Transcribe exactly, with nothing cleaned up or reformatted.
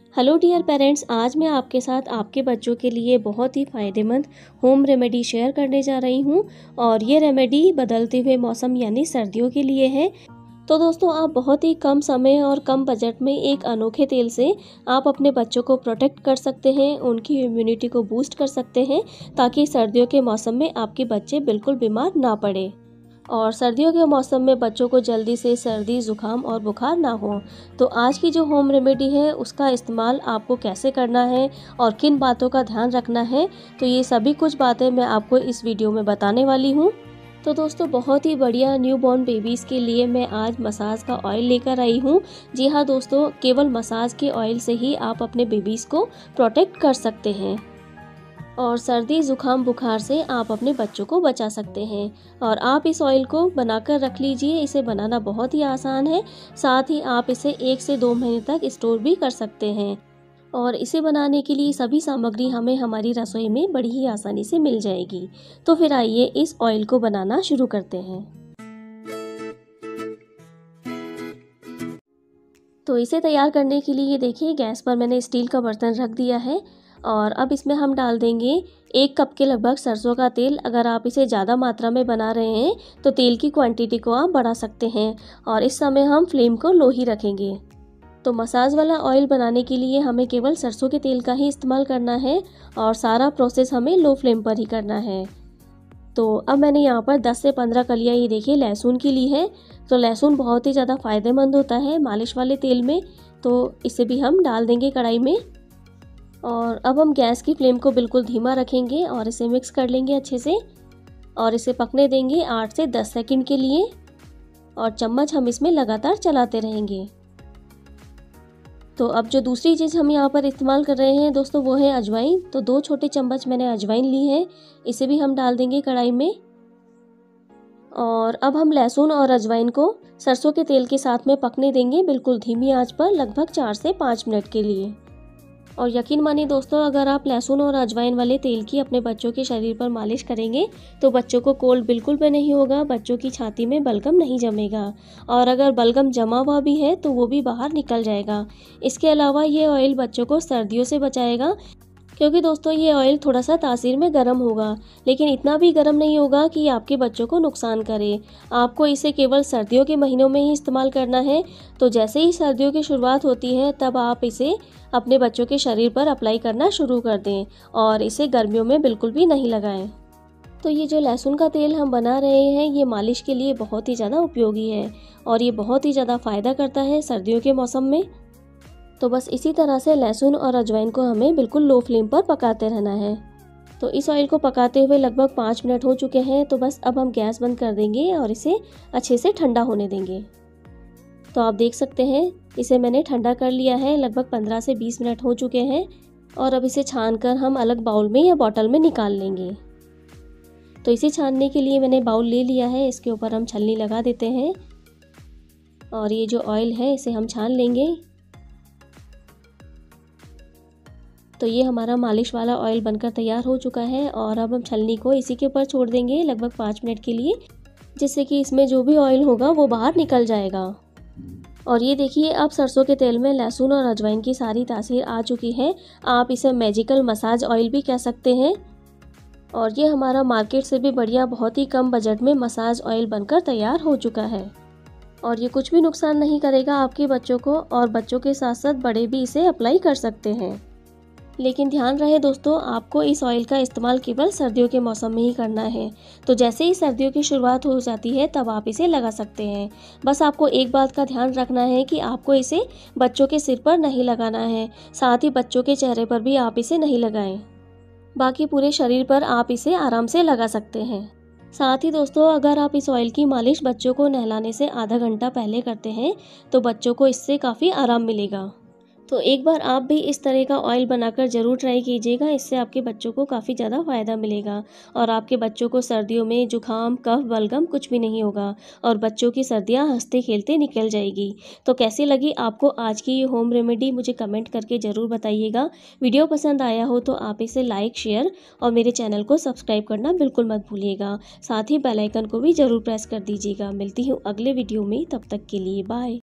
Hello dear parents, आज मैं आपके साथ आपके बच्चों के लिए बहुत ही फ़ायदेमंद होम रेमेडी शेयर करने जा रही हूँ और ये रेमेडी बदलते हुए मौसम यानी सर्दियों के लिए है। तो दोस्तों, आप बहुत ही कम समय और कम बजट में एक अनोखे तेल से आप अपने बच्चों को प्रोटेक्ट कर सकते हैं, उनकी इम्यूनिटी को बूस्ट कर सकते हैं ताकि सर्दियों के मौसम में आपके बच्चे बिल्कुल बीमार ना पड़े। और सर्दियों के मौसम में बच्चों को जल्दी से सर्दी, ज़ुकाम और बुखार ना हो। तो आज की जो होम रेमेडी है उसका इस्तेमाल आपको कैसे करना है और किन बातों का ध्यान रखना है, तो ये सभी कुछ बातें मैं आपको इस वीडियो में बताने वाली हूँ। तो दोस्तों, बहुत ही बढ़िया न्यूबॉर्न बेबीज़ के लिए मैं आज मसाज का ऑयल लेकर आई हूँ। जी हाँ दोस्तों, केवल मसाज के ऑयल से ही आप अपने बेबीज़ को प्रोटेक्ट कर सकते हैं और सर्दी, ज़ुकाम, बुखार से आप अपने बच्चों को बचा सकते हैं। और आप इस ऑयल को बनाकर रख लीजिए। इसे बनाना बहुत ही आसान है, साथ ही आप इसे एक से दो महीने तक स्टोर भी कर सकते हैं। और इसे बनाने के लिए सभी सामग्री हमें हमारी रसोई में बड़ी ही आसानी से मिल जाएगी। तो फिर आइए इस ऑयल को बनाना शुरू करते हैं। तो इसे तैयार करने के लिए देखिए, गैस पर मैंने स्टील का बर्तन रख दिया है और अब इसमें हम डाल देंगे एक कप के लगभग सरसों का तेल। अगर आप इसे ज़्यादा मात्रा में बना रहे हैं तो तेल की क्वांटिटी को आप बढ़ा सकते हैं और इस समय हम फ्लेम को लो ही रखेंगे। तो मसाज वाला ऑयल बनाने के लिए हमें केवल सरसों के तेल का ही इस्तेमाल करना है और सारा प्रोसेस हमें लो फ्लेम पर ही करना है। तो अब मैंने यहाँ पर दस से पंद्रह कलियाँ ये देखिए लहसुन की ली है। तो लहसुन बहुत ही ज़्यादा फ़ायदेमंद होता है मालिश वाले तेल में, तो इसे भी हम डाल देंगे कढ़ाई में। और अब हम गैस की फ्लेम को बिल्कुल धीमा रखेंगे और इसे मिक्स कर लेंगे अच्छे से और इसे पकने देंगे आठ से दस सेकंड के लिए और चम्मच हम इसमें लगातार चलाते रहेंगे। तो अब जो दूसरी चीज़ हम यहाँ पर इस्तेमाल कर रहे हैं दोस्तों, वो है अजवाइन। तो दो छोटे चम्मच मैंने अजवाइन ली है, इसे भी हम डाल देंगे कढ़ाई में। और अब हम लहसुन और अजवाइन को सरसों के तेल के साथ में पकने देंगे बिल्कुल धीमी आंच पर लगभग चार से पाँच मिनट के लिए। और यकीन मानिए दोस्तों, अगर आप लहसुन और अजवाइन वाले तेल की अपने बच्चों के शरीर पर मालिश करेंगे तो बच्चों को कोल्ड बिल्कुल भी नहीं होगा, बच्चों की छाती में बलगम नहीं जमेगा और अगर बलगम जमा हुआ भी है तो वो भी बाहर निकल जाएगा। इसके अलावा ये ऑयल बच्चों को सर्दियों से बचाएगा, क्योंकि दोस्तों ये ऑयल थोड़ा सा तासीर में गर्म होगा, लेकिन इतना भी गर्म नहीं होगा कि आपके बच्चों को नुकसान करे। आपको इसे केवल सर्दियों के महीनों में ही इस्तेमाल करना है। तो जैसे ही सर्दियों की शुरुआत होती है तब आप इसे अपने बच्चों के शरीर पर अप्लाई करना शुरू कर दें और इसे गर्मियों में बिल्कुल भी नहीं लगाएं। तो ये जो लहसुन का तेल हम बना रहे हैं ये मालिश के लिए बहुत ही ज़्यादा उपयोगी है और ये बहुत ही ज़्यादा फ़ायदा करता है सर्दियों के मौसम में। तो बस इसी तरह से लहसुन और अजवाइन को हमें बिल्कुल लो फ्लेम पर पकाते रहना है। तो इस ऑयल को पकाते हुए लगभग पाँच मिनट हो चुके हैं। तो बस अब हम गैस बंद कर देंगे और इसे अच्छे से ठंडा होने देंगे। तो आप देख सकते हैं इसे मैंने ठंडा कर लिया है, लगभग पंद्रह से बीस मिनट हो चुके हैं। और अब इसे छानकर हम अलग बाउल में या बॉटल में निकाल लेंगे। तो इसे छानने के लिए मैंने बाउल ले लिया है, इसके ऊपर हम छलनी लगा देते हैं और ये जो ऑयल है इसे हम छान लेंगे। तो ये हमारा मालिश वाला ऑयल बनकर तैयार हो चुका है और अब हम छलनी को इसी के ऊपर छोड़ देंगे लगभग पाँच मिनट के लिए, जिससे कि इसमें जो भी ऑयल होगा वो बाहर निकल जाएगा। और ये देखिए, अब सरसों के तेल में लहसुन और अजवाइन की सारी तासीर आ चुकी है। आप इसे मैजिकल मसाज ऑयल भी कह सकते हैं। और ये हमारा मार्केट से भी बढ़िया बहुत ही कम बजट में मसाज ऑयल बनकर तैयार हो चुका है और ये कुछ भी नुकसान नहीं करेगा आपके बच्चों को और बच्चों के साथ साथ बड़े भी इसे अप्लाई कर सकते हैं। लेकिन ध्यान रहे दोस्तों, आपको इस ऑयल का इस्तेमाल केवल सर्दियों के मौसम में ही करना है। तो जैसे ही सर्दियों की शुरुआत हो जाती है तब आप इसे लगा सकते हैं। बस आपको एक बात का ध्यान रखना है कि आपको इसे बच्चों के सिर पर नहीं लगाना है, साथ ही बच्चों के चेहरे पर भी आप इसे नहीं लगाएं। बाकी पूरे शरीर पर आप इसे आराम से लगा सकते हैं। साथ ही दोस्तों, अगर आप इस ऑयल की मालिश बच्चों को नहलाने से आधा घंटा पहले करते हैं तो बच्चों को इससे काफ़ी आराम मिलेगा। तो एक बार आप भी इस तरह का ऑयल बनाकर ज़रूर ट्राई कीजिएगा, इससे आपके बच्चों को काफ़ी ज़्यादा फ़ायदा मिलेगा और आपके बच्चों को सर्दियों में जुकाम, कफ, बलगम कुछ भी नहीं होगा और बच्चों की सर्दियां हंसते खेलते निकल जाएगी। तो कैसी लगी आपको आज की ये होम रेमेडी, मुझे कमेंट करके ज़रूर बताइएगा। वीडियो पसंद आया हो तो आप इसे लाइक, शेयर और मेरे चैनल को सब्सक्राइब करना बिल्कुल मत भूलिएगा। साथ ही बेल आइकन को भी ज़रूर प्रेस कर दीजिएगा। मिलती हूँ अगले वीडियो में, तब तक के लिए बाय।